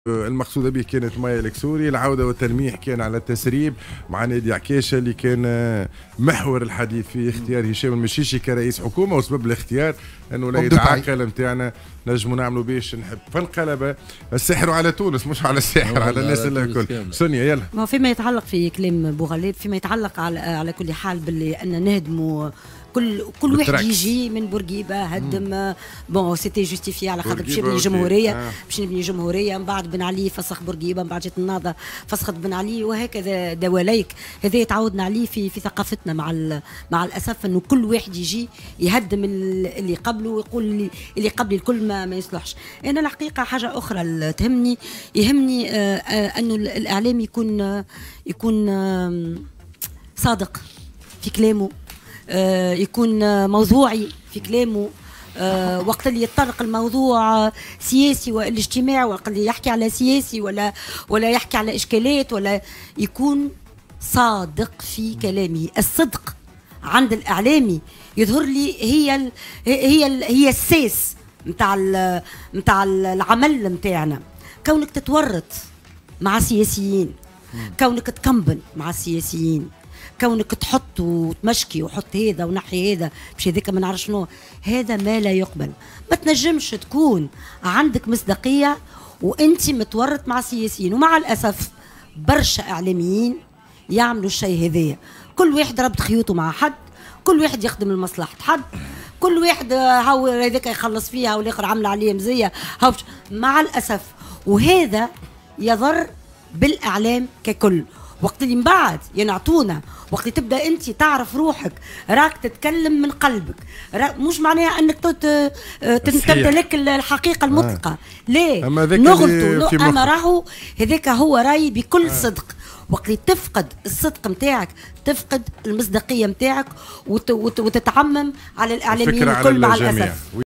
المقصودة به كانت مايا الكسوري. العودة والتلميح كان على التسريب مع نادي عكاشة اللي كان محور الحديث في اختيار هشام المشيشي كرئيس حكومة، وسبب الاختيار انه لا يتعاقل نتاعنا نجموا نعملوا بيش نحب. فانقلب السحر على تونس، مش على السحر على الناس الكل. سونيا يلا. ما فيما يتعلق في كلام بوغليب، فيما يتعلق على كل حال باللي ان نهدموا كل واحد يجي من بورقيبه هدم. بون سيتي جوستيفي على خاطر باش يبني جمهوريه، باش نبني جمهوريه. من بعد بن علي فسخ بورقيبه، من بعد جات النهضه فسخت بن علي، وهكذا دواليك. هذا تعودنا عليه في ثقافتنا مع الاسف، انه كل واحد يجي يهدم اللي قبله ويقول اللي قبل الكل ما يصلحش. انا الحقيقه حاجه اخرى تهمني، يهمني انه الاعلام يكون صادق في كلامه، يكون موضوعي في كلامه. وقت اللي يتطرق الموضوع سياسي والاجتماعي، وقت اللي يحكي على سياسي ولا يحكي على اشكالات، ولا يكون صادق في كلامه. الصدق عند الاعلامي يظهر لي هي الساس نتاع العمل نتاعنا. كونك تتورط مع سياسيين، كونك تكمبن مع السياسيين، كونك تحط وتمشكي وحط هذا ونحي هذا باش هذاك ما نعرف شنو، هذا ما لا يقبل. ما تنجمش تكون عندك مصداقيه وانت متورط مع السياسيين. ومع الاسف برشا اعلاميين يعملوا الشيء هذايا. كل واحد ربط خيوطه مع حد، كل واحد يخدم لمصلحه حد، كل واحد هاو هذاك يخلص فيها والاخر عامله عليه مزيه. مع الاسف، وهذا يضر بالاعلام ككل. وقت اللي من بعد ينعطونا، وقت اللي تبدا انت تعرف روحك راك تتكلم من قلبك، مش معناها انك تمتلك الحقيقه المطلقه. ليه نغلطوا؟ اما راهو هذاك هو راي بكل صدق. وقت اللي تفقد الصدق نتاعك تفقد المصداقيه نتاعك وتتعمم على الاعلاميين الكل مع الاسف.